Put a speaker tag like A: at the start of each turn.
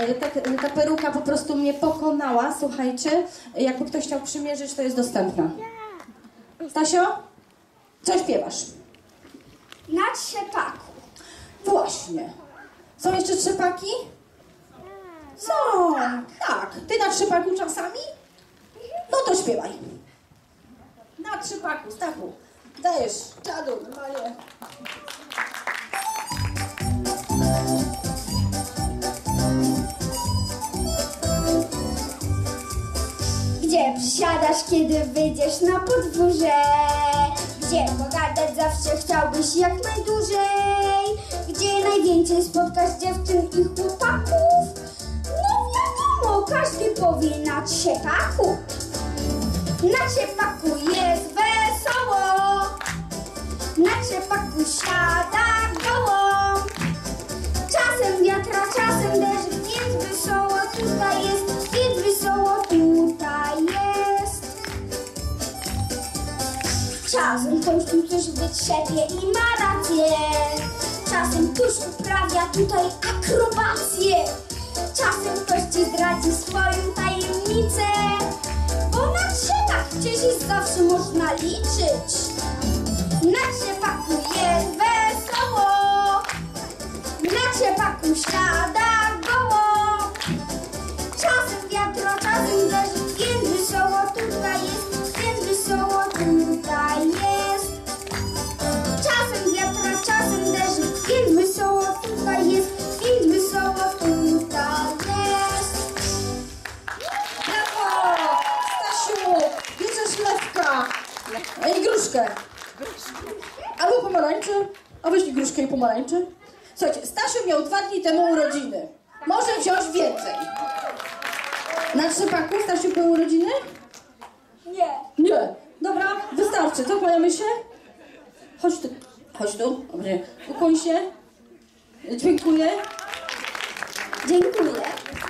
A: ta peruka po prostu mnie pokonała, słuchajcie. Jakby ktoś chciał przymierzyć, to jest dostępna. Stasio, co śpiewasz?
B: Na trzepaku.
A: Właśnie. Są jeszcze trzepaki? Są. Tak. Ty na trzepaku czasami? No to śpiewaj. Na trzepaku, Stachu. Dajesz czadu, normalnie.
B: Gdzie przysiadasz, kiedy wyjdziesz na podwórze? Gdzie pogadać zawsze chciałbyś jak najdłużej? Gdzie najwięcej spotkasz dziewczyn i chłopaków? No wiadomo, każdy powie na trzepaku. Na trzepaku jest wesoło, na trzepaku siada gołąb. Czasem wiatra, czasem deszcz, więc wesoło tutaj jest, więc wesoło tutaj jest. Czasem ktoś tu coś wytrzepie i ma rację. Czasem ktoś uprawia tutaj akrobację. Czasem ktoś ci zdradzi swoją tajemnicę. Bo na trzepach przecież zawsze można liczyć. Na trzepaku jest wesoło, na trzepaku siada gołąb. Czasem wiatro, czasem deszcz, więc wesoło tutaj jest, więc wesoło tutaj jest. Czasem wiatro, czasem deszcz, więc wesoło tutaj jest, więc wesoło tutaj jest.
A: Brawo! Stasiu, bierzesz lewka i gruszkę. Albo pomarańczy, a weź gruszkę i pomarańczy. Słuchajcie, Stasiu miał 2 dni temu urodziny. Może wziąć więcej. Na trzepaku Stasiu były urodziny?
B: Nie.
A: Nie. Dobra, wystarczy. Co, kłaniamy się? Chodź tu. Chodź tu. Dobrze. Ukłoń się. Dziękuję.
B: Dziękuję.